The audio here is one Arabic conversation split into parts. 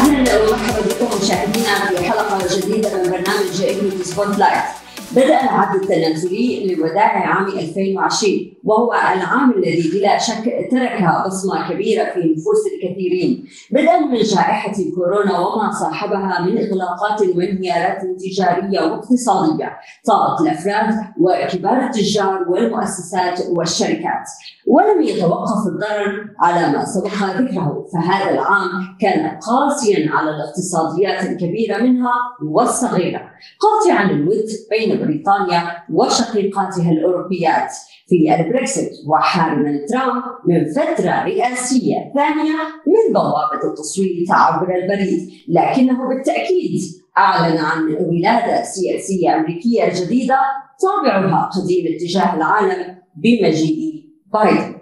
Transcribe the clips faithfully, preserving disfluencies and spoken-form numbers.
أهلا ومرحبا بكم مشاهدينا في حلقة جديدة من برنامج إيكويتي سبوت لايت. بدأ العد التنازلي لوداع عام ألفين وعشرين، وهو العام الذي بلا شك ترك بصمة كبيرة في نفوس الكثيرين، بدءا من جائحة كورونا وما صاحبها من إغلاقات وانهيارات تجارية واقتصادية طالت الأفراد وكبار التجار والمؤسسات والشركات. ولم يتوقف الضرر على ما سبق ذكره، فهذا العام كان قاسيا على الاقتصاديات الكبيرة منها والصغيرة، قاطعا الود بين بريطانيا وشقيقاتها الأوروبيات في البريكسيت، وحارما ترامب من فترة رئاسية ثانية من بوابة التصويت عبر البريد، لكنه بالتأكيد أعلن عن ولادة سياسية أمريكية جديدة طابعها قديم اتجاه العالم بمجيء بايدن.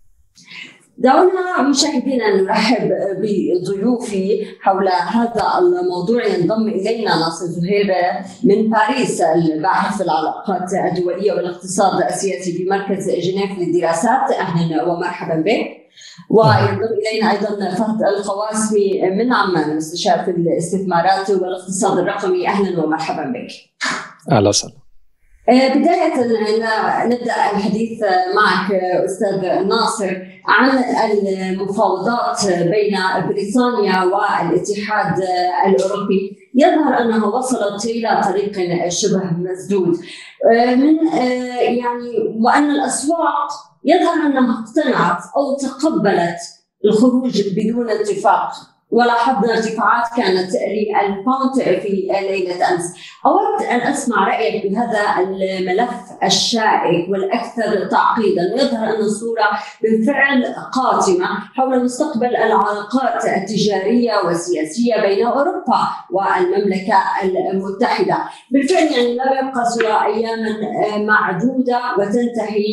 دعونا مشاهدينا نرحب بضيوفي حول هذا الموضوع. ينضم إلينا ناصر زهير من باريس، الباحث في العلاقات الدولية والاقتصاد السياسي في مركز جنيف للدراسات. أهلا ومرحبا بك. وينضم إلينا أيضا فهد القواسمي من عمان، مستشار في الاستثمارات والاقتصاد الرقمي. أهلا ومرحبا بك. أهلا وسهلا. بداية نبدأ الحديث معك أستاذ ناصر عن المفاوضات بين بريطانيا والاتحاد الأوروبي. يظهر أنها وصلت إلى طريق شبه مسدود، من يعني وأن الأسواق يظهر أنها اقتنعت أو تقبلت الخروج بدون اتفاق، ولاحظنا ارتفاعات كانت للباوند في ليلة أمس. أود أن أسمع رأيك بهذا الملف الشائك والأكثر تعقيدا. يظهر أن الصورة بالفعل قاتمة حول مستقبل العلاقات التجارية والسياسية بين أوروبا والمملكة المتحدة. بالفعل يعني لا يبقى سوى أيام معدودة وتنتهي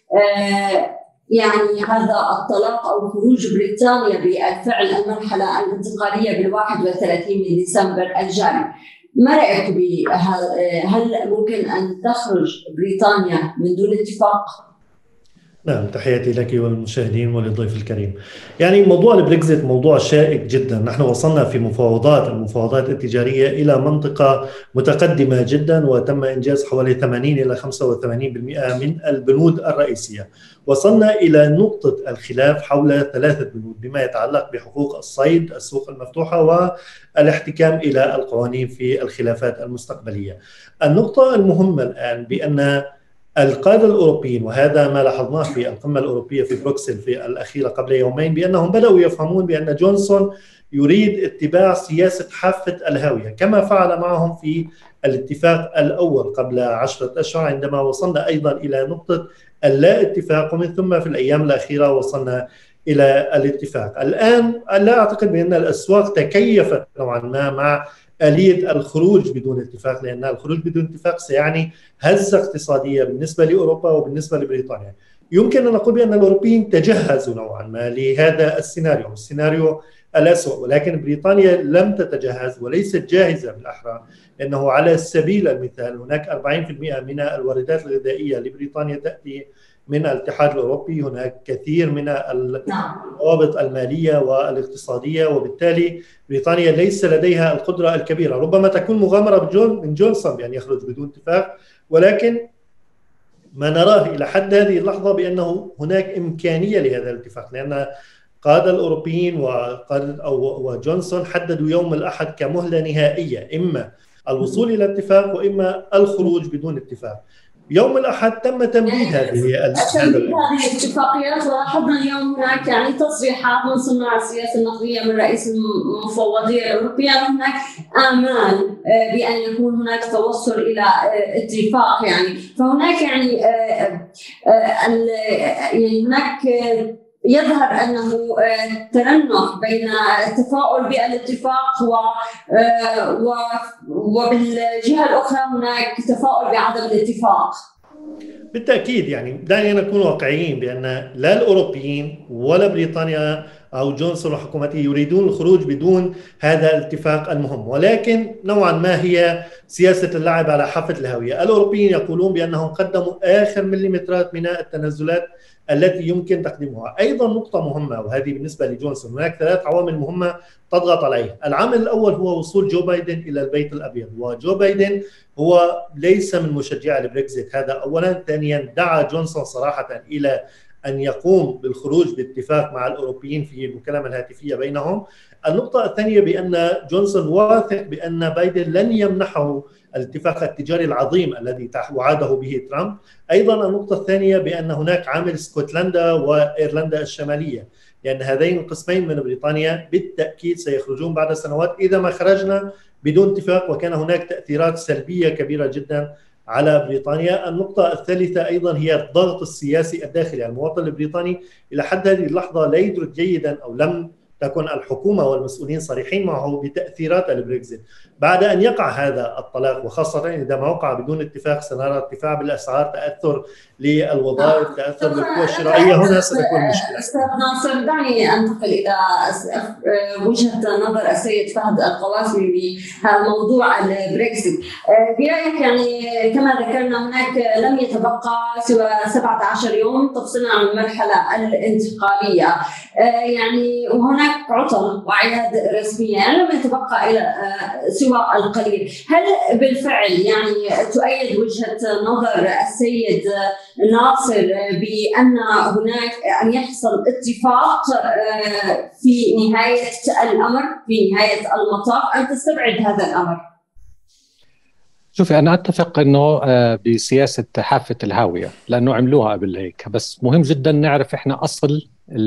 يعني هذا الطلاق أو خروج بريطانيا بالفعل المرحلة الانتقالية بالواحد وثلاثين من ديسمبر الجاري. ما رأيك بهذا؟ هل ممكن أن تخرج بريطانيا من دون اتفاق؟ نعم، تحياتي لك والمشاهدين وللضيف الكريم. يعني موضوع البريكزيت موضوع شائك جدا. نحن وصلنا في مفاوضات المفاوضات التجارية إلى منطقة متقدمة جدا، وتم إنجاز حوالي ثمانين إلى خمسة وثمانين بالمئة من البنود الرئيسية. وصلنا إلى نقطة الخلاف حول ثلاثة بنود بما يتعلق بحقوق الصيد، السوق المفتوحة، والاحتكام إلى القوانين في الخلافات المستقبلية. النقطة المهمة الآن بأن القادة الأوروبيين، وهذا ما لاحظناه في القمة الأوروبية في بروكسل في الأخيرة قبل يومين، بأنهم بدأوا يفهمون بأن جونسون يريد اتباع سياسة حافة الهاوية كما فعل معهم في الاتفاق الأول قبل عشرة أشهر، عندما وصلنا أيضا إلى نقطة اللا اتفاق، ومن ثم في الأيام الأخيرة وصلنا إلى الاتفاق. الآن لا أعتقد بأن الأسواق تكيفت نوعا ما مع آلية الخروج بدون اتفاق، لأن الخروج بدون اتفاق سيعني هزة اقتصادية بالنسبة لأوروبا وبالنسبة لبريطانيا. يمكن أن نقول بأن الأوروبيين تجهزوا نوعا ما لهذا السيناريو، السيناريو الأسوأ، ولكن بريطانيا لم تتجهز وليست جاهزة بالأحرى، لأنه على سبيل المثال هناك أربعين بالمئة من الواردات الغذائية لبريطانيا تأتي من الاتحاد الأوروبي. هناك كثير من الروابط المالية والاقتصادية، وبالتالي بريطانيا ليس لديها القدرة الكبيرة. ربما تكون مغامرة من جونسون بأن يخرج بدون اتفاق، ولكن ما نراه إلى حد هذه اللحظة بأنه هناك إمكانية لهذا الاتفاق، لأن قادة الأوروبيين وقادة أو وجونسون حددوا يوم الأحد كمهلة نهائية، إما الوصول إلى اتفاق وإما الخروج بدون اتفاق. يوم الأحد تم تمديد هذه تمديد هذه الاتفاقيات، ولاحظنا اليوم هناك يعني تصريحات من صناع السياسة النقدية من رئيس المفوضية الأوروبية أن هناك آمال بأن يكون هناك توصل إلى اتفاق. يعني فهناك يعني يعني هناك يظهر أنه ترنح بين التفاؤل بالاتفاق وبالجهة الأخرى هناك تفاؤل بعدم الاتفاق. بالتأكيد، يعني دعنا نكون واقعيين بأن لا الأوروبيين ولا بريطانيا أو جونسون وحكومته يريدون الخروج بدون هذا الاتفاق المهم، ولكن نوعا ما هي سياسة اللعب على حافة الهاوية. الأوروبيين يقولون بأنهم قدموا آخر مليمترات من التنازلات التي يمكن تقديمها. أيضا نقطة مهمة وهذه بالنسبة لجونسون، هناك ثلاث عوامل مهمة تضغط عليه. العامل الأول هو وصول جو بايدن إلى البيت الأبيض، وجو بايدن هو ليس من مشجعي البريكزيت، هذا أولا. ثانيا دعا جونسون صراحة إلى أن يقوم بالخروج باتفاق مع الأوروبيين في المكالمة الهاتفية بينهم. النقطة الثانية بأن جونسون واثق بأن بايدن لن يمنحه الاتفاق التجاري العظيم الذي وعده به ترامب. أيضا النقطة الثانية بأن هناك عامل اسكتلندا وإيرلندا الشمالية، لأن هذين القسمين من بريطانيا بالتأكيد سيخرجون بعد سنوات إذا ما خرجنا بدون اتفاق، وكان هناك تأثيرات سلبية كبيرة جدا على بريطانيا. النقطة الثالثة أيضا هي الضغط السياسي الداخلي. المواطن البريطاني إلى حد هذه اللحظة لا يدرك جيدا أو لم تكن الحكومة والمسؤولين صريحين معه بتأثيرات البريكزيت. بعد أن يقع هذا الطلاق، وخاصة إذا ما وقع بدون اتفاق، سنرى ارتفاع بالأسعار، تأثر للوظائف، تأثر بالقوى الشرائية، هنا ستكون مشكلة. أستاذ ناصر، دعني أنتقل إلى وجهة نظر السيد فهد القواسمي بموضوع البريكزيت. برأيك يعني كما ذكرنا هناك لم يتبقى سوى سبعة عشر يوم تفصلنا عن المرحلة الانتقالية، يعني وهناك عطل وأعياد رسمية، يعني لم يتبقى إلى سوى القليل. هل بالفعل يعني تؤيد وجهة نظر السيد ناصر بأن هناك أن يحصل اتفاق في نهاية الأمر، في نهاية المطاف، أن تستبعد هذا الأمر؟ شوفي، أنا أتفق أنه بسياسة حافة الهاوية لأنه عملوها قبل هيك، بس مهم جدا نعرف إحنا أصل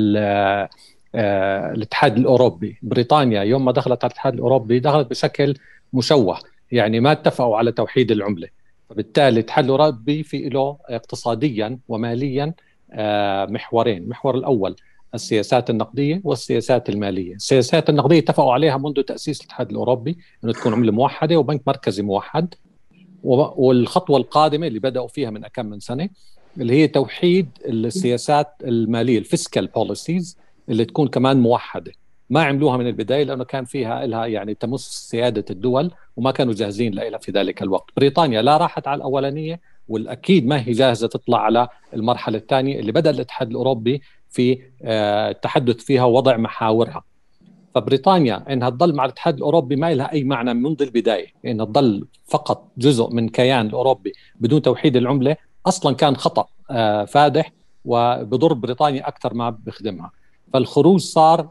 الاتحاد الأوروبي. بريطانيا يوم ما دخلت على الاتحاد الأوروبي دخلت بشكل مشوه، يعني ما اتفقوا على توحيد العملة، فبالتالي الاتحاد الأوروبي في له اقتصاديا وماليا محورين. المحور الأول السياسات النقدية والسياسات المالية. السياسات النقدية اتفقوا عليها منذ تأسيس الاتحاد الأوروبي أنه تكون عملة موحدة وبنك مركزي موحد، والخطوة القادمة اللي بدأوا فيها من كم من سنة اللي هي توحيد السياسات المالية، الفيسكال بوليسيز، اللي تكون كمان موحدة. ما عملوها من البداية لأنه كان فيها لها يعني تمس سيادة الدول وما كانوا جاهزين لها في ذلك الوقت. بريطانيا لا راحت على الأولانية، والأكيد ما هي جاهزة تطلع على المرحلة الثانية اللي بدأ الاتحاد الأوروبي في التحدث فيها ووضع محاورها. فبريطانيا إنها تضل مع الاتحاد الأوروبي ما لها أي معنى منذ البداية، إنها تضل فقط جزء من كيان الأوروبي بدون توحيد العملة أصلا كان خطأ فادح وبضر بريطانيا أكثر ما بخدمها. فالخروج صار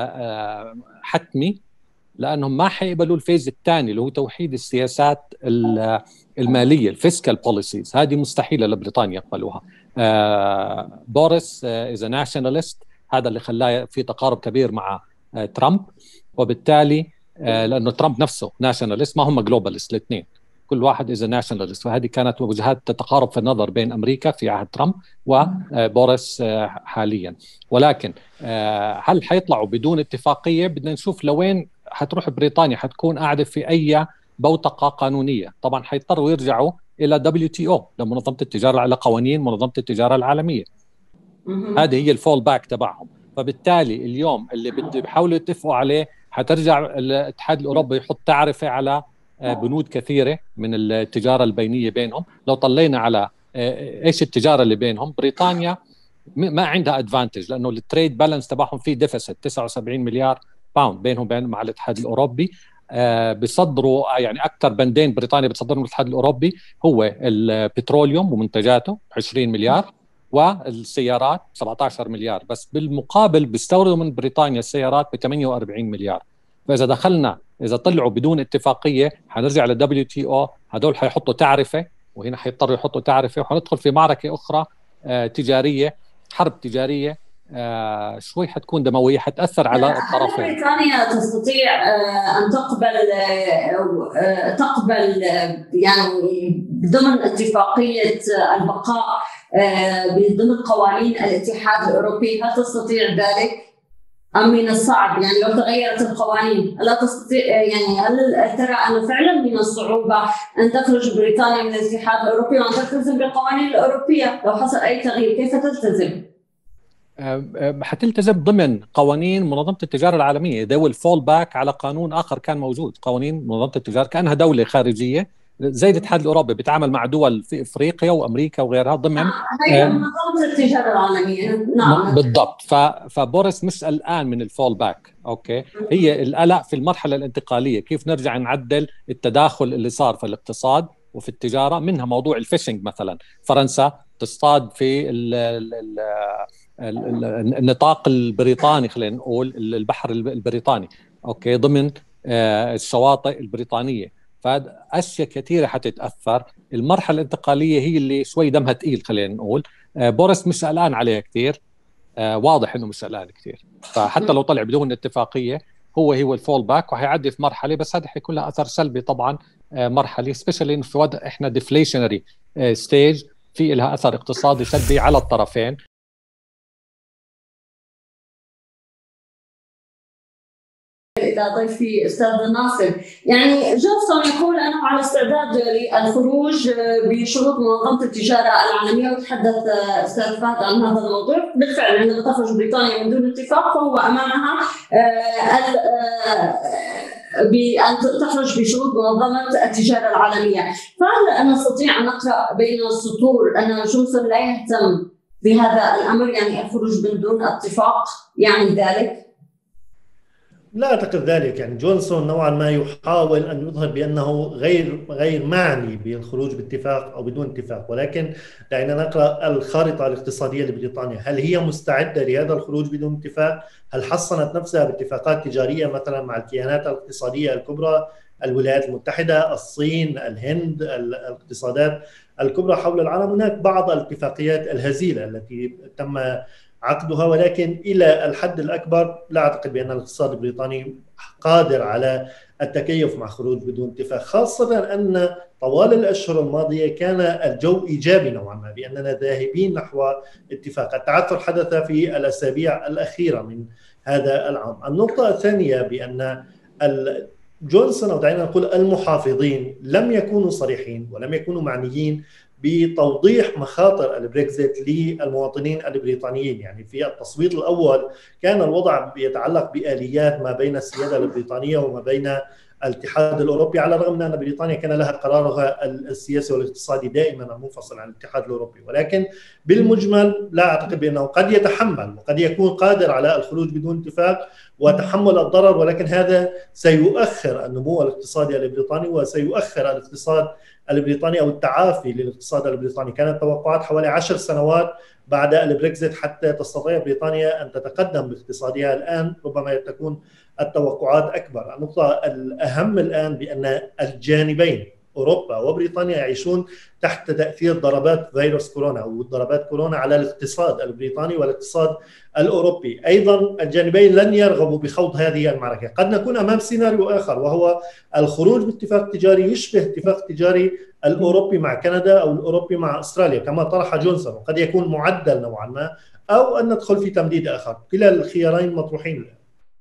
حتمي لأنهم ما حيقبلوا الفيز الثاني اللي هو توحيد السياسات المالية، الفيسكال بوليسيز. هذه مستحيلة لبريطانيا يقبلوها. بوريس إذا ناشوناليست، هذا اللي خلاه في تقارب كبير مع ترامب، وبالتالي لأنه ترامب نفسه ناشوناليست، ما هم جلوباليست الاثنين، كل واحد إذا ناشوناليست. فهذه كانت وجهات تتقارب في النظر بين أمريكا في عهد ترامب وبوريس حاليا. ولكن هل حيطلعوا بدون اتفاقية؟ بدنا نشوف لوين حتروح بريطانيا. حتكون قاعدة في أي بوتقة قانونية؟ طبعا حيضطروا يرجعوا إلى دبليو تي أو، لمنظمة التجارة، على قوانين منظمة التجارة العالمية. هذه هي الفول باك تبعهم. فبالتالي اليوم اللي بيحاولوا يتفقوا عليه حترجع الاتحاد الأوروبي يحط تعرفة على بنود كثيرة من التجارة البينية بينهم. لو طلينا على إيش التجارة اللي بينهم، بريطانيا ما عندها أدفانتج لأنه التريد بالانس تبعهم فيه ديفيسيت تسعة وسبعين مليار باوند بينهم بين مع الاتحاد الأوروبي. بيصدروا يعني أكثر بندين بريطانيا بتصدرهم الاتحاد الأوروبي هو البتروليوم ومنتجاته عشرين مليار، والسيارات سبعة عشر مليار. بس بالمقابل بيستوردوا من بريطانيا السيارات ب ثمانية وأربعين مليار. فإذا دخلنا إذا طلعوا بدون اتفاقية حنرجع للدبليو تي أو، هدول حيحطوا تعرفة، وهنا حيضطروا يحطوا تعرفة، وحندخل في معركة أخرى آه تجارية، حرب تجارية آه شوي حتكون دموية، حتأثر على الطرفين. بريطانيا تستطيع آه أن تقبل آه تقبل آه يعني ضمن اتفاقية البقاء آه ضمن قوانين الاتحاد الأوروبي؟ هل تستطيع ذلك أم من الصعب؟ يعني لو تغيرت القوانين لا تستطيع، يعني هل ترى أنه فعلا من الصعوبة أن تخرج بريطانيا من الاتحاد الأوروبي وأن تلتزم بالقوانين الأوروبية؟ لو حصل أي تغيير كيف تلتزم؟ حتلتزم ضمن قوانين منظمة التجارة العالمية. they will fall back على قانون آخر كان موجود، قوانين منظمة التجارة كأنها دولة خارجية زي الاتحاد الأوروبي بيتعامل مع دول في إفريقيا وأمريكا وغيرها ضمن هي منظمة التجارة العالمية. نعم بالضبط. فبوريس مش قلقان من الفول باك، أوكي. هي القلق في المرحلة الانتقالية، كيف نرجع نعدل التداخل اللي صار في الاقتصاد وفي التجارة، منها موضوع الفيشنج مثلا. فرنسا تصطاد في ال ال ال النطاق البريطاني، خلينا نقول البحر البريطاني، اوكي، ضمن الشواطئ البريطانيه. فاشياء كثيره حتتاثر. المرحله الانتقاليه هي اللي شوي دمها ثقيل، خلينا نقول. بوريس مش قلقان عليها كثير، واضح انه مش قلقان كثير. فحتى لو طلع بدون اتفاقيه هو هو الفول باك وهيعدي في مرحله، بس هذا حيكون له اثر سلبي طبعا مرحلي، سبيشالي في وضع احنا ديفليشنري ستيج، في لها اثر اقتصادي سلبي على الطرفين. إلى ضيفي أستاذ ناصر، يعني جونسون يقول أنه على استعداد للخروج بشروط منظمة التجارة العالمية، وتحدث أستاذ فهد عن هذا الموضوع. بالفعل عندما تخرج بريطانيا من دون اتفاق فهو أمامها بأن تخرج بشروط منظمة التجارة العالمية. فهل نستطيع أن نقرأ بين السطور أن جونسون لا يهتم بهذا الأمر، يعني الخروج من دون اتفاق يعني ذلك؟ لا أعتقد ذلك. يعني جونسون نوعا ما يحاول أن يظهر بأنه غير غير معني بالخروج باتفاق أو بدون اتفاق، ولكن دعينا نقرأ الخارطة الاقتصادية لبريطانيا. هل هي مستعدة لهذا الخروج بدون اتفاق؟ هل حصنت نفسها باتفاقات تجارية مثلا مع الكيانات الاقتصادية الكبرى، الولايات المتحدة، الصين، الهند، الاقتصادات الكبرى حول العالم؟ هناك بعض الاتفاقيات الهزيلة التي تم عقدها، ولكن إلى الحد الأكبر لا أعتقد بأن الاقتصاد البريطاني قادر على التكيف مع خروج بدون اتفاق، خاصة أن طوال الأشهر الماضية كان الجو إيجابي نوعا ما، بأننا ذاهبين نحو اتفاق. التعثر حدث في الأسابيع الأخيرة من هذا العام. النقطة الثانية بأن جونسون، أو دعينا نقول المحافظين، لم يكونوا صريحين ولم يكونوا معنيين بتوضيح مخاطر البريكزيت للمواطنين البريطانيين. يعني في التصويت الأول كان الوضع يتعلق بآليات ما بين السيادة البريطانية وما بين الاتحاد الأوروبي، على الرغم من أن بريطانيا كان لها قرارها السياسي والاقتصادي دائما المنفصل عن الاتحاد الأوروبي. ولكن بالمجمل لا أعتقد بأنه قد يتحمل وقد يكون قادر على الخروج بدون اتفاق وتحمل الضرر، ولكن هذا سيؤخر النمو الاقتصادي البريطاني وسيؤخر الاقتصاد البريطاني أو التعافي للاقتصاد البريطاني. كانت توقعات حوالي عشر سنوات بعد البريكزيت حتى تستطيع بريطانيا أن تتقدم باقتصادها. الآن ربما تكون التوقعات أكبر. النقطة الأهم الآن بأن الجانبين أوروبا وبريطانيا يعيشون تحت تأثير ضربات فيروس كورونا أو ضربات كورونا على الاقتصاد البريطاني والاقتصاد الأوروبي. أيضا الجانبين لن يرغبوا بخوض هذه المعركة. قد نكون أمام سيناريو آخر، وهو الخروج باتفاق تجاري يشبه اتفاق تجاري الأوروبي مع كندا أو الأوروبي مع أستراليا كما طرح جونسون، وقد يكون معدل نوعا ما، أو أن ندخل في تمديد آخر. كلا الخيارين مطروحين الآن.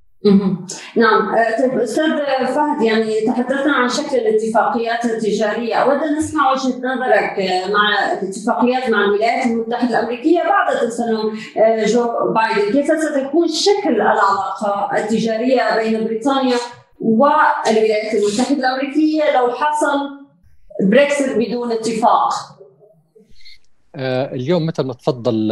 نعم. طيب أستاذ فهد، يعني تحدثنا عن شكل الاتفاقيات التجارية. أود أن نسمع وجهة نظرك مع الاتفاقيات مع الولايات المتحدة الأمريكية بعد تسلم جو بايدن. كيف ستكون شكل العلاقة التجارية بين بريطانيا والولايات المتحدة الأمريكية لو حصل بريكسيت بدون اتفاق؟ اليوم مثل ما تفضل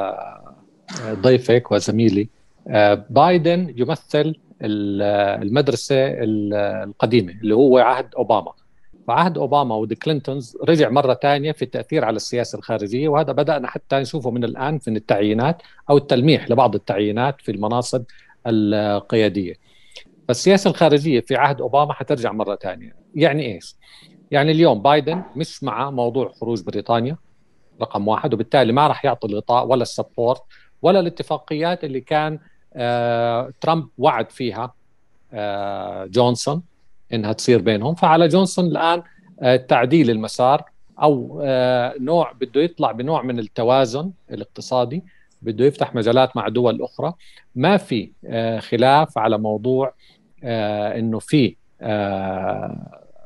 ضيفك وزميلي، بايدن يمثل المدرسة القديمة اللي هو عهد أوباما. فعهد أوباما ودي كلينتونز رجع مرة تانية في التأثير على السياسة الخارجية، وهذا بدأنا حتى نشوفه من الآن في التعيينات أو التلميح لبعض التعيينات في المناصب القيادية. فالسياسة الخارجية في عهد أوباما حترجع مرة تانية. يعني إيش؟ يعني اليوم بايدن مش مع موضوع خروج بريطانيا رقم واحد، وبالتالي ما راح يعطي الغطاء ولا السبورت ولا الاتفاقيات اللي كان آه ترامب وعد فيها آه جونسون إنها تصير بينهم. فعلى جونسون الآن آه تعديل المسار، أو آه نوع بده يطلع بنوع من التوازن الاقتصادي، بده يفتح مجالات مع دول أخرى. ما في آه خلاف على موضوع آه إنه في آه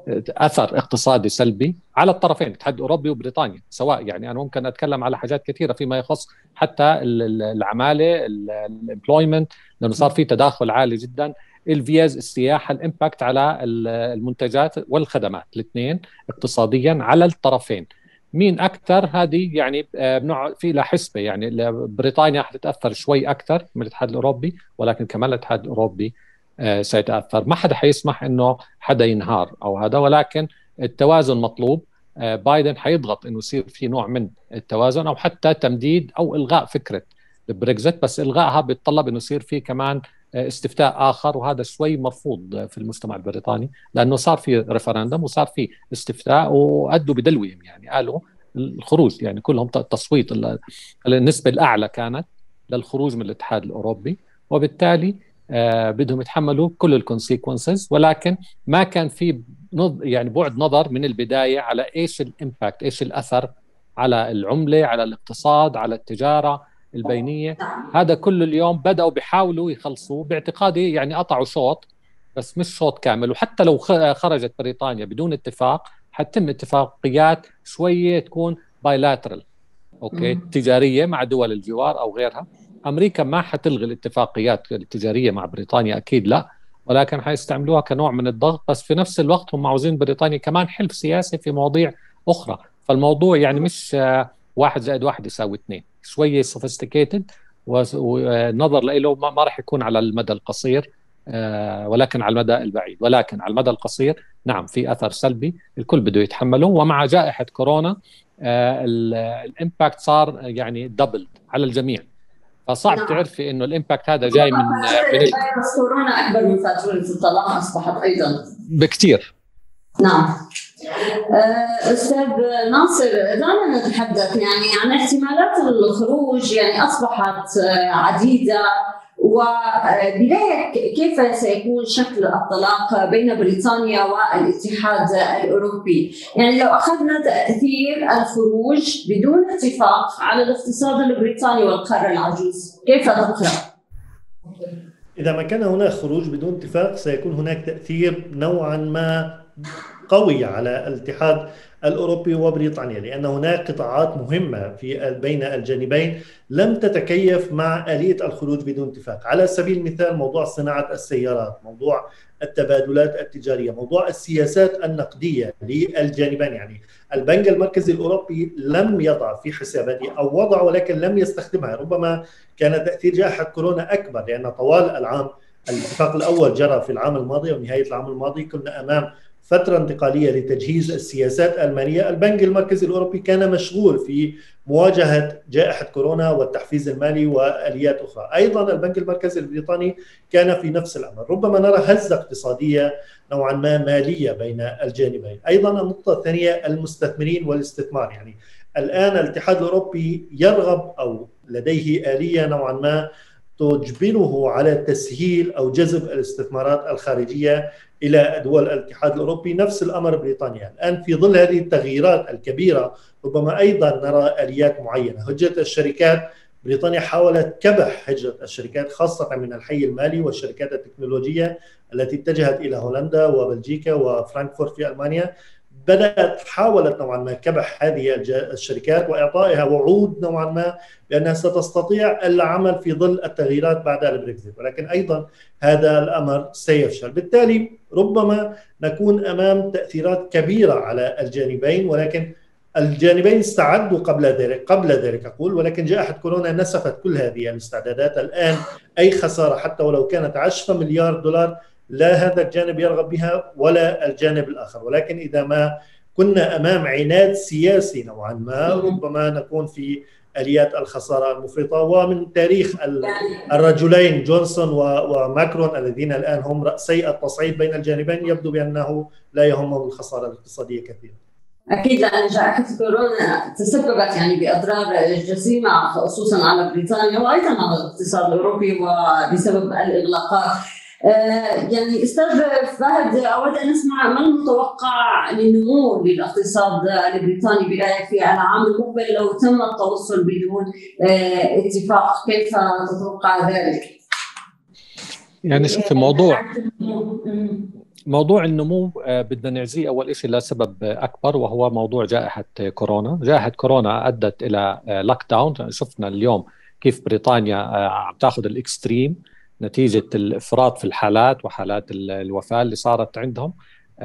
اثر اقتصادي سلبي على الطرفين، الاتحاد الاوروبي وبريطانيا سواء. يعني انا ممكن اتكلم على حاجات كثيره فيما يخص حتى العماله، الامبلويمنت، لانه صار في تداخل عالي جدا. الفيز، السياحه، الامباكت على المنتجات والخدمات، الاثنين اقتصاديا على الطرفين. مين اكثر؟ هذه يعني بنوع في لها حسبه. يعني بريطانيا حتتاثر شوي اكثر من الاتحاد الاوروبي، ولكن كمان الاتحاد الاوروبي سيتاثر. ما حدا حيسمح انه حدا ينهار او هذا، ولكن التوازن مطلوب. بايدن حيضغط انه يصير في نوع من التوازن، او حتى تمديد او الغاء فكره البريكزت، بس الغائها بيتطلب انه يصير في كمان استفتاء اخر، وهذا شوي مرفوض في المجتمع البريطاني، لانه صار في ريفرندم وصار في استفتاء وادوا بدلوهم. يعني قالوا الخروج، يعني كلهم تصويت، النسبه الاعلى كانت للخروج من الاتحاد الاوروبي، وبالتالي آه بدهم يتحملوا كل الكونسيكونسز. ولكن ما كان في يعني بعد نظر من البدايه على ايش الامباكت، ايش الاثر على العمله، على الاقتصاد، على التجاره البينيه. هذا كل اليوم بداوا بيحاولوا يخلصوا، باعتقادي يعني قطعوا شوط بس مش شوط كامل. وحتى لو خرجت بريطانيا بدون اتفاق، حتم اتفاقيات شويه تكون بايلاترال، اوكي، تجاريه مع دول الجوار او غيرها. امريكا ما حتلغي الاتفاقيات التجاريه مع بريطانيا، اكيد لا، ولكن حيستعملوها كنوع من الضغط. بس في نفس الوقت هم عاوزين بريطانيا كمان حلف سياسي في مواضيع اخرى. فالموضوع يعني مش واحد زائد واحد يساوي اثنين، شويه سوفيستيكيتد، ونظر له ما راح يكون على المدى القصير ولكن على المدى البعيد. ولكن على المدى القصير نعم في اثر سلبي الكل بده يتحمله. ومع جائحه كورونا الامباكت صار يعني دبل على الجميع، فصعب نعم. تعرفي انه الامباكت هذا جاي من من فيروس كورونا اكبر من فاتوره الطلاق اصبحت ايضا بكثير. نعم. استاذ ناصر، دعنا نتحدث يعني عن احتمالات الخروج، يعني اصبحت عديده، وبداية كيف سيكون شكل الطلاق بين بريطانيا والاتحاد الأوروبي. يعني لو أخذنا تأثير الخروج بدون اتفاق على الاقتصاد البريطاني والقارة العجوز، كيف تقرأ؟ إذا ما كان هناك خروج بدون اتفاق سيكون هناك تأثير نوعا ما قوي على الاتحاد الأوروبي وبريطانيا، لأن هناك قطاعات مهمة في بين الجانبين لم تتكيف مع آلية الخروج بدون اتفاق. على سبيل المثال موضوع صناعة السيارات، موضوع التبادلات التجارية، موضوع السياسات النقدية للجانبين. يعني البنك المركزي الأوروبي لم يضع في حساباته أو وضع ولكن لم يستخدمها. ربما كان تأثير جائحة كورونا أكبر، لأن طوال العام الاتفاق الأول جرى في العام الماضي ونهاية العام الماضي كنا أمام فترة انتقالية لتجهيز السياسات المالية. البنك المركزي الأوروبي كان مشغول في مواجهة جائحة كورونا والتحفيز المالي وآليات أخرى. أيضا البنك المركزي البريطاني كان في نفس الأمر. ربما نرى هزة اقتصادية نوعا ما مالية بين الجانبين. أيضا النقطة الثانية المستثمرين والاستثمار. يعني الآن الاتحاد الأوروبي يرغب أو لديه آلية نوعا ما تجبره على تسهيل أو جذب الاستثمارات الخارجية إلى دول الاتحاد الأوروبي. نفس الأمر بريطانيا. الآن في ظل هذه التغييرات الكبيرة ربما أيضا نرى آليات معينة. هجرة الشركات، بريطانيا حاولت كبح هجرة الشركات خاصة من الحي المالي والشركات التكنولوجية التي اتجهت إلى هولندا وبلجيكا وفرانكفورت في ألمانيا. بدأت حاولت نوعا ما كبح هذه الشركات وإعطائها وعود نوعا ما بأنها ستستطيع العمل في ظل التغييرات بعد البريكزيت، ولكن أيضا هذا الأمر سيفشل. بالتالي ربما نكون أمام تأثيرات كبيرة على الجانبين، ولكن الجانبين استعدوا قبل ذلك قبل ذلك أقول، ولكن جائحة كورونا نسفت كل هذه الاستعدادات. الآن أي خسارة حتى ولو كانت عشرة مليار دولار لا هذا الجانب يرغب بها ولا الجانب الآخر. ولكن إذا ما كنا أمام عناد سياسي نوعا ما ربما نكون في آليات الخسارة المفرطة. ومن تاريخ الرجلين جونسون وماكرون الذين الآن هم رأسي التصعيد بين الجانبين يبدو بأنه لا يهمهم الخسارة الاقتصادية كثيرا. أكيد، لأن جائحة كورونا تسببت يعني بأضرار جسيمة خصوصا على بريطانيا وأيضا على الاقتصاد الأوروبي وبسبب الإغلاقات. يعني أستاذ فهد، أود أن أسمع ما المتوقع للنمو للاقتصاد البريطاني بداية في العام المقبل لو تم التوصل بدون اتفاق، كيف تتوقع ذلك؟ يعني شوف الموضوع موضوع النمو بدنا نعزيه أول شيء لسبب أكبر، وهو موضوع جائحة كورونا. جائحة كورونا أدت إلى لوك داون. شفنا اليوم كيف بريطانيا عم تاخذ الإكستريم نتيجة الإفراط في الحالات وحالات الوفاة اللي صارت عندهم.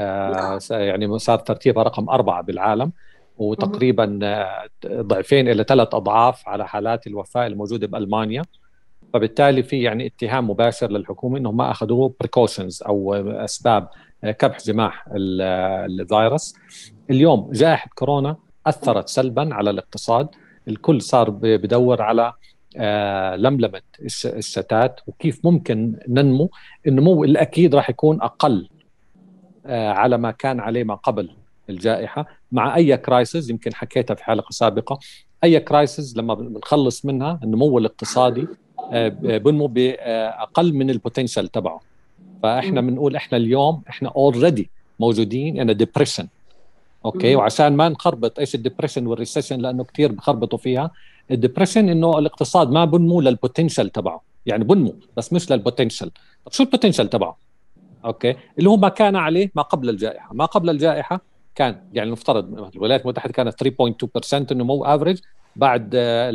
يعني صار ترتيبها رقم أربعة بالعالم، وتقريبا ضعفين إلى ثلاث أضعاف على حالات الوفاة الموجودة بألمانيا. فبالتالي في يعني اتهام مباشر للحكومة إنهم ما أخذوا precautions أو أسباب كبح جماح الفيروس. اليوم جائحة كورونا أثرت سلبا على الاقتصاد. الكل صار بدور على لملمة الشتات وكيف ممكن ننمو. النمو الأكيد راح يكون أقل على ما كان عليه ما قبل الجائحة. مع أي كرايسيس، يمكن حكيتها في حلقة سابقة، أي كرايسيس لما بنخلص منها النمو الاقتصادي بنمو بأقل من البوتنشال تبعه. فإحنا بنقول إحنا اليوم إحنا already موجودين إن ديبريشن. أوكي، وعشان ما نخربط إيش الديبريشن والريسيشن، لأنه كتير بخربطوا فيها. الديبريشن إنه الاقتصاد ما بنمو للبوتنشال تبعه، يعني بنمو بس مش للبوتنشال. طب شو البوتنشال تبعه؟ أوكي، اللي هو ما كان عليه ما قبل الجائحة. ما قبل الجائحة كان يعني نفترض الولايات المتحدة كانت ثلاثة فاصلة اثنين بالمئة النمو افريج. بعد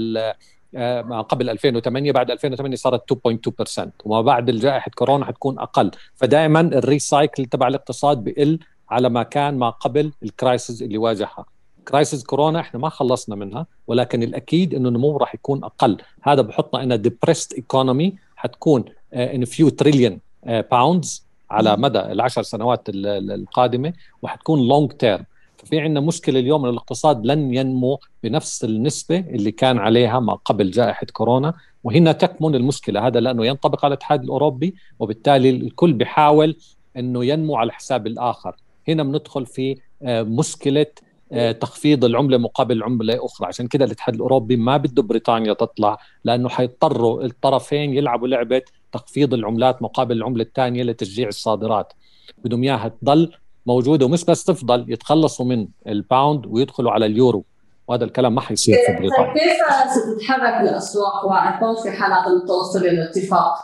ما قبل ألفين وثمانية، بعد ألفين وثمانية صارت اثنين فاصلة اثنين بالمئة، وما بعد جائحة كورونا حتكون أقل. فدائما الريسايكل تبع الاقتصاد بقل على ما كان ما قبل الكرايسيس اللي واجهها. كرايسيس كورونا احنا ما خلصنا منها، ولكن الأكيد إنه النمو راح يكون أقل. هذا بحطنا إن depressed economy حتكون in a few trillion pounds على مدى العشر سنوات القادمة، وحتكون لونج تيرم. ففي عندنا مشكلة اليوم إن الاقتصاد لن ينمو بنفس النسبة اللي كان عليها ما قبل جائحة كورونا، وهنا تكمن المشكلة. هذا لأنه ينطبق على الاتحاد الأوروبي، وبالتالي الكل بيحاول إنه ينمو على حساب الآخر. هنا بندخل في مشكلة تخفيض العملة مقابل عملة أخرى. عشان كده الاتحاد الأوروبي ما بده بريطانيا تطلع، لأنه حيضطروا الطرفين يلعبوا لعبة تخفيض العملات مقابل العملة الثانية لتشجيع الصادرات. بدهم إياها تضل موجودة، ومش بس تفضل، يتخلصوا من الباوند ويدخلوا على اليورو، وهذا الكلام ما حيصير في بريطانيا. كيف ستتحرك الأسواق والباوند في حال عدم التوصل إلى اتفاق؟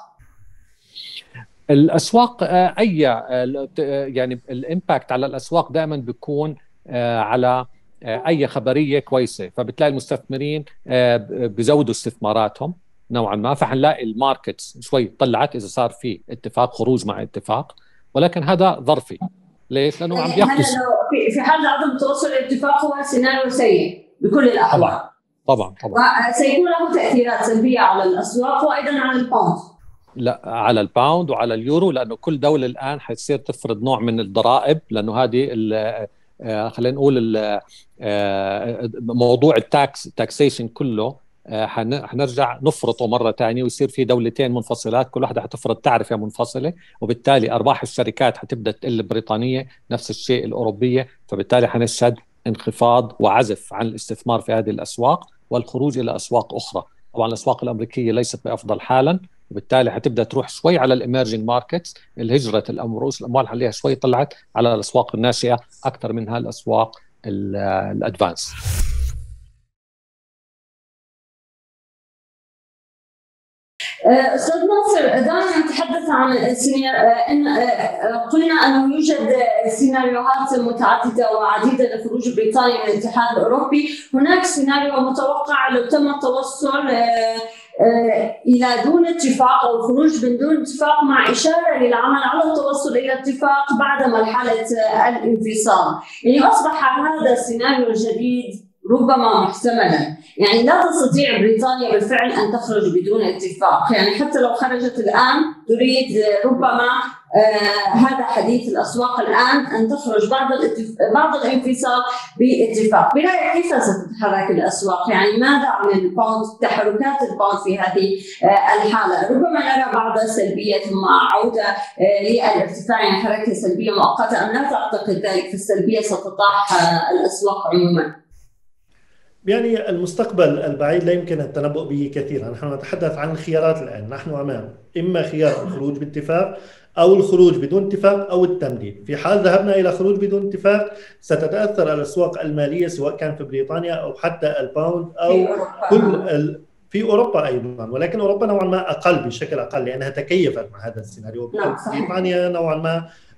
الأسواق أي يعني الإمباكت على الأسواق دائما بيكون على أي خبرية كويسة، فبتلاقي المستثمرين بيزودوا استثماراتهم نوعا ما. فحنلاقي الماركتس شوي طلعت إذا صار في اتفاق، خروج مع اتفاق، ولكن هذا ظرفي. ليش؟ لأنه عم بياخذوا في في حال عدم توصل الاتفاق هو سيناريو سيء بكل الأحوال. طبعا طبعا طبعا سيكون له تأثيرات سلبية على الأسواق وأيضا على الباوند. لا، على الباوند وعلى اليورو، لأنه كل دولة الآن حتصير تفرض نوع من الضرائب، لأنه هذه خلينا نقول موضوع التاكس تاكسيشن كله حنرجع نفرطه مرة تانية، ويصير في دولتين منفصلات كل واحدة حتفرض تعرفة منفصلة، وبالتالي أرباح الشركات حتبدأ تقل. البريطانية نفس الشيء، الأوروبية. فبالتالي حنشهد انخفاض وعزف عن الاستثمار في هذه الأسواق والخروج إلى أسواق أخرى. طبعا الأسواق الأمريكية ليست بأفضل حالا، وبالتالي حتبدأ تروح شوي على الإميرجينج ماركتس. الهجرة رؤوس الأموال عليها شوي طلعت على الأسواق الناشئة أكثر منها الأسواق الأدفانس. أستاذ ناصر، دائما نتحدث عن إن قلنا أنه يوجد سيناريوهات متعددة وعديدة لخروج بريطانيا من الاتحاد الأوروبي. هناك سيناريو متوقع لو تم التوصل إلى دون اتفاق أو الخروج من دون اتفاق، مع إشارة للعمل على التوصل إلى اتفاق بعد مرحلة الانفصال. يعني أصبح هذا السيناريو الجديد ربما محتملا. يعني لا تستطيع بريطانيا بالفعل أن تخرج بدون اتفاق. يعني حتى لو خرجت الآن تريد ربما آه هذا حديث الأسواق الآن أن تخرج بعد بعد الانفصال باتفاق. برأيك كيف ستتحرك الأسواق؟ يعني ماذا عن الباوند، تحركات الباوند في هذه آه الحالة؟ ربما نرى بعض سلبية ثم عودة آه للارتفاع، يعني حركة سلبية مؤقتة، أم لا تعتقد ذلك؟ فالسلبية ستطاح آه الأسواق عموما. يعني المستقبل البعيد لا يمكن التنبؤ به كثيرا. نحن نتحدث عن الخيارات الآن. نحن أمام إما خيار الخروج باتفاق أو الخروج بدون اتفاق أو التمديد. في حال ذهبنا إلى خروج بدون اتفاق ستتأثر الأسواق المالية سواء كان في بريطانيا أو حتى الباوند أو كل ال... في أوروبا أيضا، ولكن أوروبا نوعا ما أقل، بشكل أقل، لأنها تكيفت مع هذا السيناريو. بريطانيا نوعا ما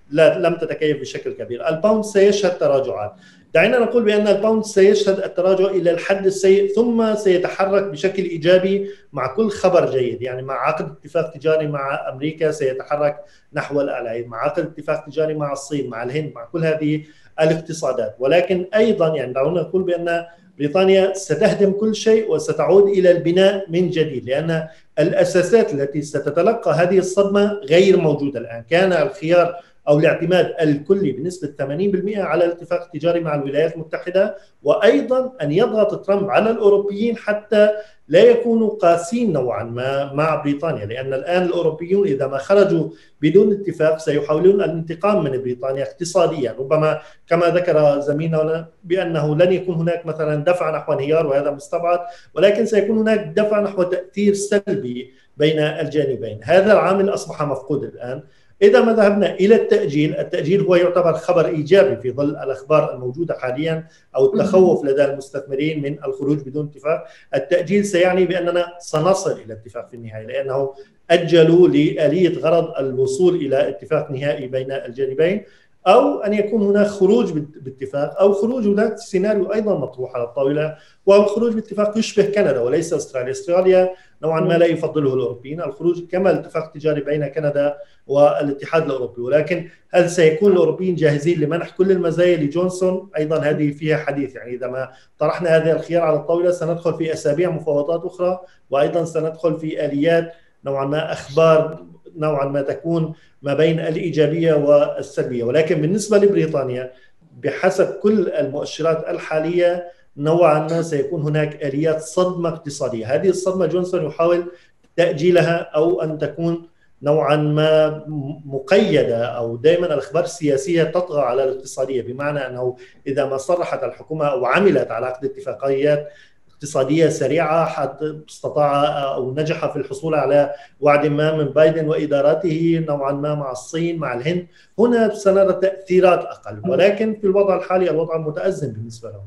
لا لم تتكيف بشكل كبير. الباوند سيشهد تراجعات. دعينا نقول بأن الباوند سيشهد التراجع إلى الحد السيء ثم سيتحرك بشكل إيجابي مع كل خبر جيد. يعني مع عقد اتفاق تجاري مع أمريكا سيتحرك نحو الأعلى، مع عقد اتفاق تجاري مع الصين، مع الهند، مع كل هذه الاقتصادات. ولكن أيضا يعني دعونا نقول بأن بريطانيا ستهدم كل شيء وستعود إلى البناء من جديد، لأن الأساسات التي ستتلقى هذه الصدمة غير موجودة الآن. كان الخيار أو الاعتماد الكلي بنسبة ثمانين بالمئة على الاتفاق التجاري مع الولايات المتحدة، وأيضا أن يضغط ترامب على الأوروبيين حتى لا يكونوا قاسين نوعا ما مع بريطانيا، لأن الآن الأوروبيون إذا ما خرجوا بدون اتفاق سيحاولون الانتقام من بريطانيا اقتصاديا. ربما كما ذكر زميلنا بأنه لن يكون هناك مثلا دفع نحو انهيار وهذا مستبعد، ولكن سيكون هناك دفع نحو تأثير سلبي بين الجانبين. هذا العامل أصبح مفقود الآن. إذا ما ذهبنا إلى التأجيل، التأجيل هو يعتبر خبر إيجابي في ظل الأخبار الموجودة حاليا أو التخوف لدى المستثمرين من الخروج بدون اتفاق. التأجيل سيعني بأننا سنصل إلى اتفاق في النهاية، لأنه أجلوا لآلية غرض الوصول إلى اتفاق نهائي بين الجانبين، أو أن يكون هناك خروج باتفاق، أو خروج هناك سيناريو أيضا مطروح على الطاولة وهو الخروج باتفاق يشبه كندا وليس أستراليا. أستراليا نوعا ما لا يفضله الأوروبيين، الخروج كما الاتفاق التجاري بين كندا والاتحاد الأوروبي. ولكن هل سيكون الأوروبيين جاهزين لمنح كل المزايا لجونسون؟ أيضا هذه فيها حديث. يعني إذا ما طرحنا هذا الخيار على الطاولة سندخل في أسابيع مفاوضات أخرى، وأيضا سندخل في آليات نوعا ما أخبار نوعا ما تكون ما بين الإيجابية والسلبية. ولكن بالنسبة لبريطانيا بحسب كل المؤشرات الحالية نوعا ما سيكون هناك آليات صدمة اقتصادية. هذه الصدمة جونسون يحاول تأجيلها أو أن تكون نوعا ما مقيدة، أو دائما الأخبار السياسية تطغى على الاقتصادية، بمعنى أنه إذا ما صرحت الحكومة أو عملت على عقد اتفاقيات اقتصادية سريعة حتى استطاع أو نجح في الحصول على وعد ما من بايدن وإدارته نوعا ما مع الصين مع الهند، هنا سنرى تأثيرات أقل. ولكن في الوضع الحالي الوضع متأزم بالنسبة لهم.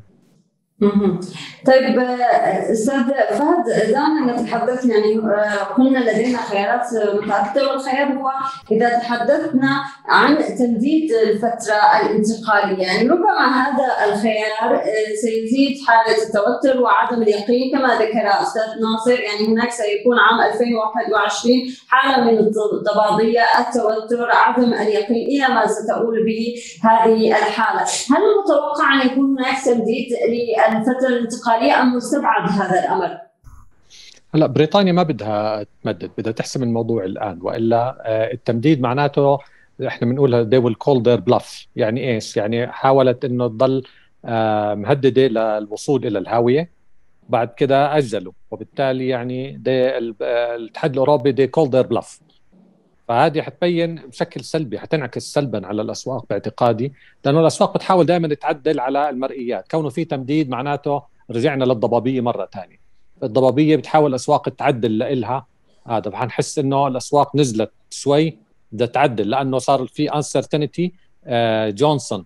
طيب استاذ فهد، دعنا نتحدث. يعني قلنا لدينا خيارات متعدده، والخيار هو اذا تحدثنا عن تمديد الفتره الانتقاليه، يعني ربما هذا الخيار سيزيد حاله التوتر وعدم اليقين كما ذكر استاذ ناصر. يعني هناك سيكون عام ألفين وواحد وعشرين حاله من الضبابيه، التوتر، عدم اليقين، الى ما ستؤول به هذه الحاله. هل متوقع ان يكون هناك تمديد الفترة الانتقالية أم مستبعد هذا الأمر؟ هلا بريطانيا ما بدها تمدد، بدها تحسم الموضوع الآن، وإلا التمديد معناته احنا بنقولها they will call their bluff. يعني ايش؟ يعني حاولت انه تضل مهددة للوصول إلى الهاوية، بعد كده أجلوا، وبالتالي يعني الاتحاد الأوروبي they call their bluff. فهذه حتبين بشكل سلبي، حتنعكس سلبا على الأسواق باعتقادي، لأنه الأسواق بتحاول دائما تعدل على المرئيات. كونه في تمديد معناته رجعنا للضبابية مرة ثانية. الضبابية بتحاول الأسواق تعدل لإلها، هذا فحنحس إنه الأسواق نزلت شوي بدها تعدل، لأنه صار في uncertainty. آه جونسون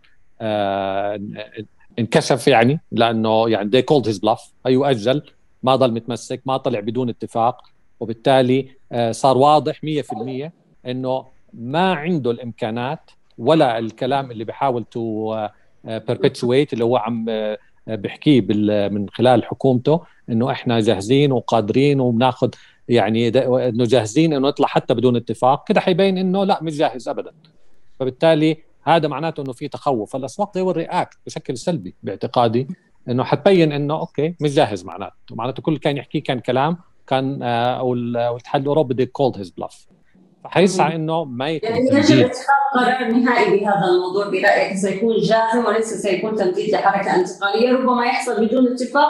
آه انكشف، يعني لأنه يعني they called his bluff، أيوة أجل، ما ضل متمسك، ما طلع بدون اتفاق، وبالتالي آه صار واضح مية في المية إنه ما عنده الإمكانات ولا الكلام اللي بيحاول تو perpetuate اللي هو عم بحكيه من خلال حكومته، إنه إحنا جاهزين وقادرين وبناخد، يعني إنه جاهزين إنه نطلع حتى بدون اتفاق. كده حيبين إنه لا، مش جاهز أبدا. فبالتالي هذا معناته إنه في تخوف. فالأسواق دي والرياكت بشكل سلبي باعتقادي، إنه حتبين إنه أوكي مش جاهز، معناته معناته كل كان يحكيه كان كلام كان أو الاتحاد الأوروبي they called his bluff. فحيسعى إنه ما يكون يعني يجب اتخاذ قرار نهائي بهذا الموضوع برأيك، سيكون جازم وليس سيكون تمديد لحركة انتقالية. ربما يحصل بدون اتفاق،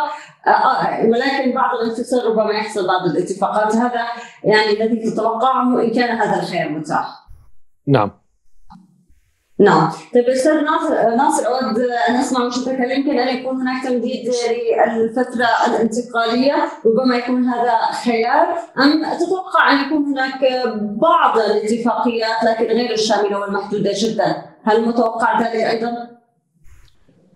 ولكن بعض الانفصال ربما يحصل بعض الاتفاقات. هذا يعني الذي تتوقعه إن كان هذا الخيار متاح. نعم نعم. طيب أستاذ ناصر ناصر أود أن أسمع من حضرتك، يمكن أن يكون هناك تمديد للفترة الانتقالية، ربما يكون هذا خيار، أم تتوقع أن يكون هناك بعض الاتفاقيات لكن غير الشاملة والمحدودة جدا؟ هل متوقع ذلك أيضا؟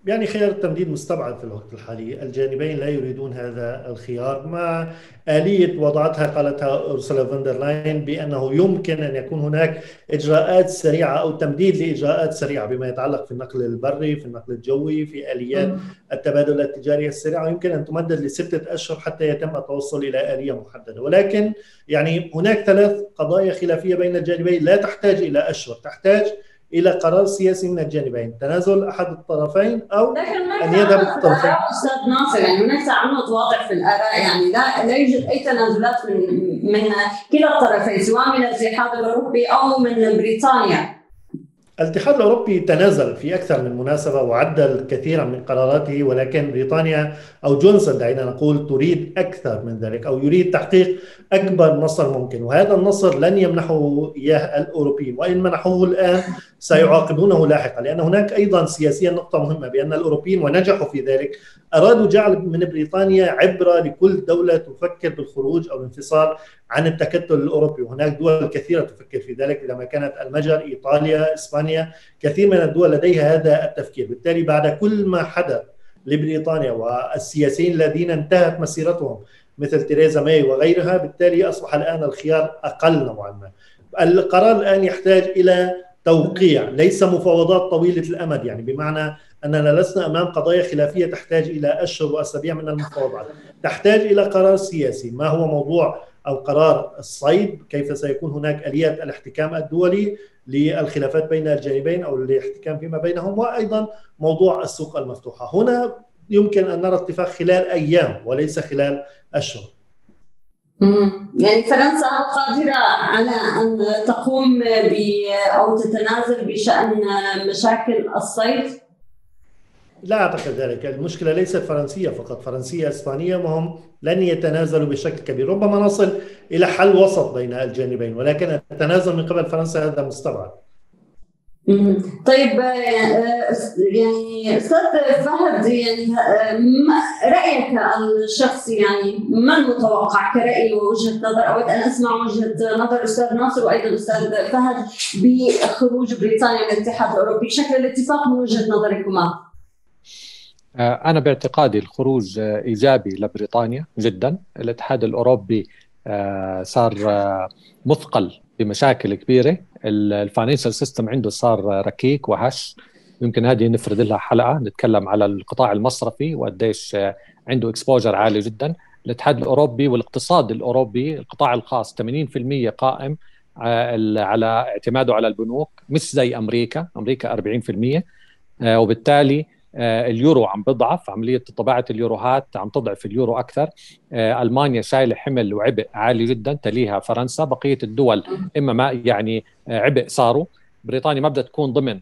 يعني خيار التمديد مستبعد في الوقت الحالي. الجانبين لا يريدون هذا الخيار، مع آلية وضعتها قالتها أورسولا فون لاين بأنه يمكن أن يكون هناك إجراءات سريعة أو تمديد لإجراءات سريعة بما يتعلق في النقل البري، في النقل الجوي، في آليات التبادل التجاري السريعة، يمكن أن تمدد لستة أشهر حتى يتم التوصل إلى آلية محددة. ولكن يعني هناك ثلاث قضايا خلافية بين الجانبين لا تحتاج إلى أشهر، تحتاج إلى قرار سياسي من الجانبين، تنازل أحد الطرفين أو أن يذهب الطرفين. أستاذ ناصر، يعني هناك تعنت واضح في الآراء، يعني لا لا يوجد أي تنازلات من من كلا الطرفين، سواء من الاتحاد الأوروبي أو من بريطانيا. الاتحاد الأوروبي تنازل في أكثر من مناسبة وعدل كثيرا من قراراته، ولكن بريطانيا أو جونسون دعينا نقول تريد أكثر من ذلك، أو يريد تحقيق أكبر نصر ممكن، وهذا النصر لن يمنحه إياه الأوروبيين، وإن منحوه الآن سيعاقبونه لاحقا، لأن هناك أيضا سياسيا نقطة مهمة بأن الأوروبيين ونجحوا في ذلك أرادوا جعل من بريطانيا عبرة لكل دولة تفكر بالخروج أو الانفصال عن التكتل الأوروبي. وهناك دول كثيرة تفكر في ذلك، إذا ما كانت المجر، إيطاليا، إسبانيا، كثير من الدول لديها هذا التفكير. بالتالي بعد كل ما حدث لبريطانيا والسياسيين الذين انتهت مسيرتهم مثل تيريزا ماي وغيرها، بالتالي أصبح الآن الخيار أقل نوعا ما. القرار الآن يحتاج إلى توقيع، ليس مفاوضات طويلة الأمد، يعني بمعنى أننا لسنا أمام قضايا خلافية تحتاج إلى أشهر وأسابيع من المفاوضات، تحتاج إلى قرار سياسي. ما هو موضوع أو قرار الصيد؟ كيف سيكون هناك آليات الاحتكام الدولي للخلافات بين الجانبين أو الاحتكام فيما بينهم، وأيضا موضوع السوق المفتوحة. هنا يمكن أن نرى اتفاق خلال أيام وليس خلال أشهر. يعني فرنسا قادرة على أن تقوم ب أو تتنازل بشأن مشاكل الصيد؟ لا أعتقد ذلك. المشكلة ليست فرنسية فقط، فرنسية إسبانية، وهم لن يتنازلوا بشكل كبير. ربما نصل إلى حل وسط بين الجانبين، ولكن التنازل من قبل فرنسا هذا مستبعد. طيب يعني أستاذ فهد، يعني رأيك الشخصي، يعني ما المتوقع كرأي ووجهة نظر؟ أود أن أسمع وجهة نظر أستاذ ناصر وأيضا أستاذ فهد بخروج بريطانيا من الاتحاد الأوروبي، شكل الاتفاق من وجهة نظركما. أنا باعتقادي الخروج إيجابي لبريطانيا جدا. الاتحاد الأوروبي صار مثقل بمشاكل كبيرة، الفاينانشال سيستم عنده صار ركيك وهش. يمكن هذه نفرد لها حلقة نتكلم على القطاع المصرفي وقديش عنده اكسبوجر عالي جدا. الاتحاد الأوروبي والاقتصاد الأوروبي القطاع الخاص ثمانين بالمئة قائم على اعتماده على البنوك، مش زي أمريكا. أمريكا أربعين بالمئة، وبالتالي اليورو عم بضعف، عملية طباعة اليوروهات عم تضعف اليورو أكثر. ألمانيا شايلة حمل وعبء عالي جدا، تليها فرنسا. بقية الدول إما ما يعني عبء صاروا. بريطانيا ما بدها تكون ضمن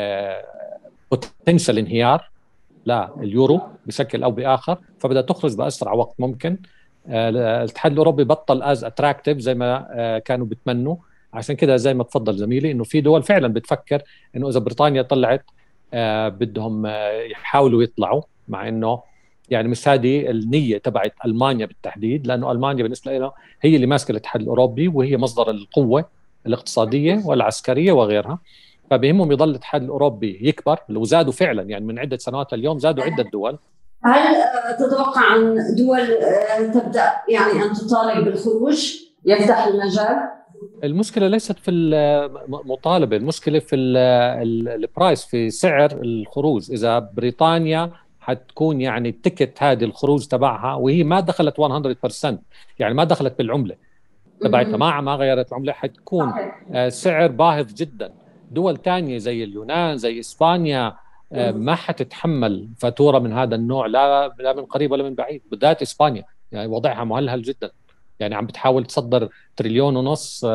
potential انهيار لا اليورو بشكل أو بآخر، فبدها تخرج بأسرع وقت ممكن. الاتحاد الأوروبي بطل از اتراكتيف زي ما كانوا بتمنوا. عشان كده زي ما تفضل زميلي إنه في دول فعلا بتفكر إنه إذا بريطانيا طلعت آه بدهم آه يحاولوا يطلعوا، مع انه يعني مش هذه النيه تبعت المانيا بالتحديد، لانه المانيا بالنسبه لها هي اللي ماسكه الاتحاد الاوروبي وهي مصدر القوه الاقتصاديه والعسكريه وغيرها، فبهمهم يضل الاتحاد الاوروبي يكبر. لو زادوا فعلا يعني من عده سنوات اليوم زادوا عده دول. هل تتوقع ان دول تبدا يعني ان تطالب بالخروج يفتح المجال؟ المشكلة ليست في المطالبة، المشكلة في البرايس، في سعر الخروج. إذا بريطانيا حتكون يعني التيكت هذه الخروج تبعها وهي ما دخلت مية بالمئة، يعني ما دخلت بالعملة تبعتها، ما ما غيرت العملة، حتكون سعر باهظ جدا. دول تانية زي اليونان زي إسبانيا ما حتتحمل فاتورة من هذا النوع، لا لا من قريب ولا من بعيد. بالذات إسبانيا يعني وضعها مهلهل جدا، يعني عم بتحاول تصدر تريليون ونص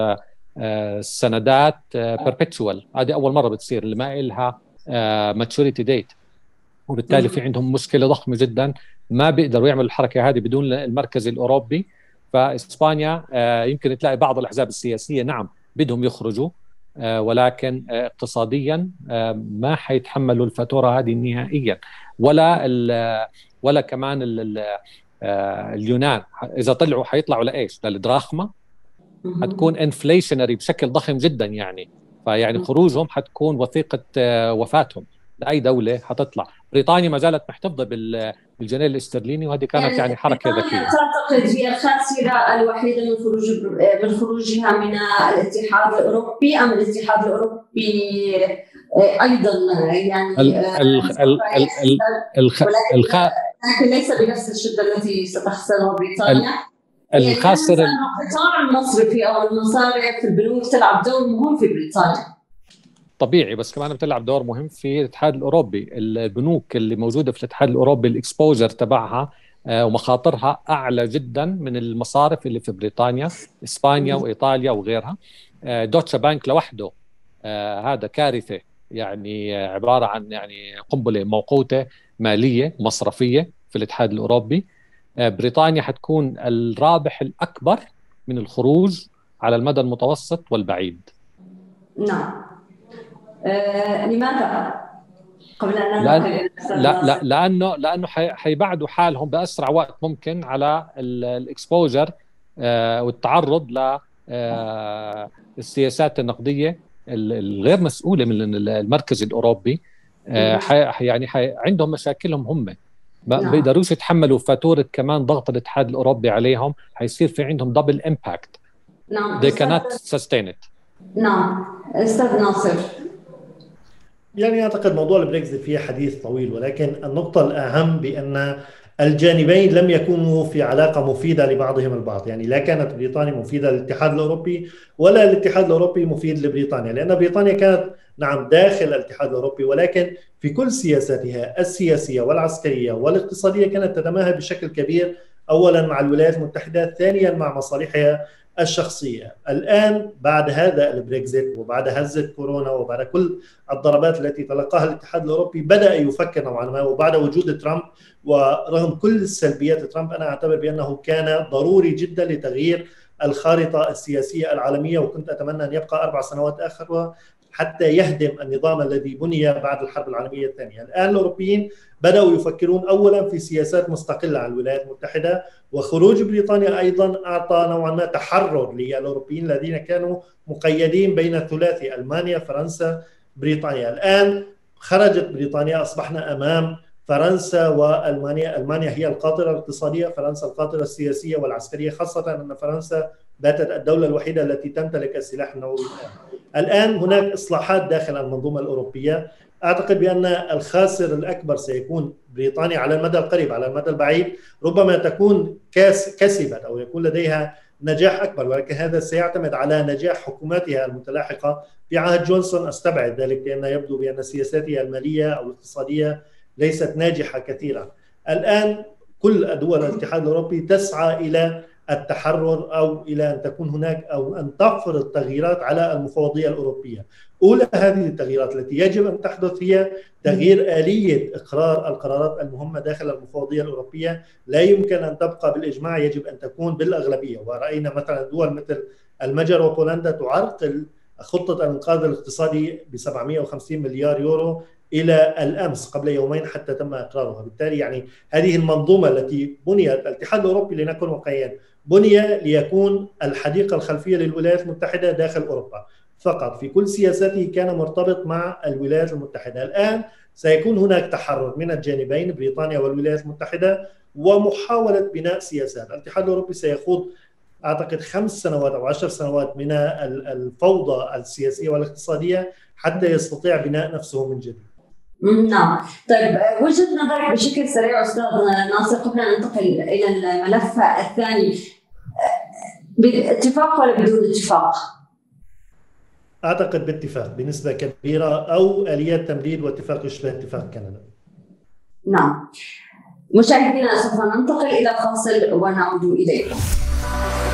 سندات بيربيتشوال. هذه أول مرة بتصير اللي ما إلها ماتشوريتي ديت، وبالتالي في عندهم مشكلة ضخمة جدا. ما بيقدروا يعملوا الحركة هذه بدون المركز الأوروبي. فإسبانيا يمكن تلاقي بعض الأحزاب السياسية نعم بدهم يخرجوا، ولكن اقتصاديا ما حيتحملوا الفاتورة هذه نهائيا. ولا ولا كمان ال آه اليونان إذا طلعوا حيطلعوا لإيش؟ للدراخمة، حتكون انفليشنري بشكل ضخم جدا يعني. فيعني خروجهم حتكون وثيقة آه وفاتهم لأي دولة حتطلع. بريطانيا ما زالت محتفظة بالجنيه الاسترليني، وهذه كانت يعني, يعني حركة ذكية. تعتقد هي الخاسرة الوحيدة من خروج من خروجها من الاتحاد الأوروبي، أم الاتحاد الأوروبي أيضا يعني ال ال ال ال الخ الخ لكن ليس بنفس الشدة التي ستخسرها بريطانيا؟ الخاسر يعني القطاع المصرفي أو المصارف في البنوك تلعب دور مهم في بريطانيا. طبيعي، بس كمان بتلعب دور مهم في الاتحاد الأوروبي. البنوك اللي موجودة في الاتحاد الأوروبي الإكسبوجر تبعها ومخاطرها أعلى جدا من المصارف اللي في بريطانيا، إسبانيا وإيطاليا وغيرها. دوتشا بانك لوحده هذا كارثة، يعني عبارة عن يعني قنبلة موقوتة مالية مصرفية في الاتحاد الأوروبي. بريطانيا حتكون الرابح الأكبر من الخروج على المدى المتوسط والبعيد. نعم. آه، لماذا؟ قبل أن لأن لا لا لأنه لأنه حيبعدوا حالهم بأسرع وقت ممكن على الإكسبوجر آه والتعرض للسياسات النقدية الغير مسؤولة من المركز الأوروبي. آه حي يعني حي عندهم مشاكلهم هم، ما بيقدروش يتحملوا فاتورة كمان ضغط الاتحاد الأوروبي عليهم، حيصير في عندهم دبل إمباكت. نعم. they cannot sustain it. نعم. أستاذ ناصر، يعني أعتقد موضوع البريكزيت فيه حديث طويل، ولكن النقطة الأهم بأن الجانبين لم يكونوا في علاقة مفيدة لبعضهم البعض. يعني لا كانت بريطانيا مفيدة للاتحاد الأوروبي ولا الاتحاد الأوروبي مفيد لبريطانيا، لأن بريطانيا كانت نعم داخل الاتحاد الأوروبي، ولكن في كل سياساتها السياسية والعسكرية والاقتصادية كانت تتماهى بشكل كبير، أولا مع الولايات المتحدة، ثانيا مع مصالحها الشخصية. الآن بعد هذا البريكزيت وبعد هزة كورونا وبعد كل الضربات التي تلقاها الاتحاد الأوروبي بدأ يفكر نوعا ما، وبعد وجود ترامب ورغم كل سلبيات ترامب أنا أعتبر بأنه كان ضروري جدا لتغيير الخارطة السياسية العالمية، وكنت أتمنى أن يبقى أربع سنوات أخرى حتى يهدم النظام الذي بني بعد الحرب العالمية الثانية. الآن الأوروبيين بدأوا يفكرون أولا في سياسات مستقلة عن الولايات المتحدة، وخروج بريطانيا أيضا أعطى نوعا ما تحرر للأوروبيين الذين كانوا مقيدين بين الثلاثي ألمانيا فرنسا بريطانيا. الآن خرجت بريطانيا، أصبحنا أمام فرنسا وألمانيا. ألمانيا هي القاطرة الاقتصادية، فرنسا القاطرة السياسية والعسكرية، خاصة أن فرنسا باتت الدولة الوحيدة التي تمتلك السلاح النووي الآن. الآن هناك إصلاحات داخل المنظومة الأوروبية. أعتقد بأن الخاسر الأكبر سيكون بريطانيا على المدى القريب. على المدى البعيد ربما تكون كسبت أو يكون لديها نجاح أكبر، ولكن هذا سيعتمد على نجاح حكوماتها المتلاحقة. في عهد جونسون أستبعد ذلك، لأن يبدو بأن سياساتها المالية أو الاقتصادية ليست ناجحة كثيرا. الآن كل دول الاتحاد الأوروبي تسعى إلى التحرر أو إلى أن تكون هناك أو أن تفرض تغييرات على المفوضية الأوروبية. أولى هذه التغييرات التي يجب أن تحدث هي تغيير آلية إقرار القرارات المهمة داخل المفوضية الأوروبية. لا يمكن أن تبقى بالإجماع، يجب أن تكون بالأغلبية. ورأينا مثلا دول مثل المجر وبولندا تعرقل خطة الإنقاذ الاقتصادي ب سبعمئة وخمسين مليار يورو إلى الأمس قبل يومين حتى تم إقرارها. بالتالي يعني هذه المنظومة التي بنيت الاتحاد الأوروبي لنكون واقعيين بني ليكون الحديقة الخلفية للولايات المتحدة داخل أوروبا فقط. في كل سياساته كان مرتبط مع الولايات المتحدة. الآن سيكون هناك تحرر من الجانبين بريطانيا والولايات المتحدة ومحاولة بناء سياسات. الاتحاد الأوروبي سيخوض أعتقد خمس سنوات أو عشر سنوات من الفوضى السياسية والاقتصادية حتى يستطيع بناء نفسه من جديد. نعم. طيب وجهة نظرك بشكل سريع أستاذ ناصر قبل أن ننتقل إلى الملف الثاني، باتفاق ولا بدون اتفاق؟ أعتقد باتفاق بنسبة كبيرة، أو آليات تمديد واتفاق يشبه اتفاق كندا. نعم. مشاهدينا سوف ننتقل إلى فاصل ونعود إليكم.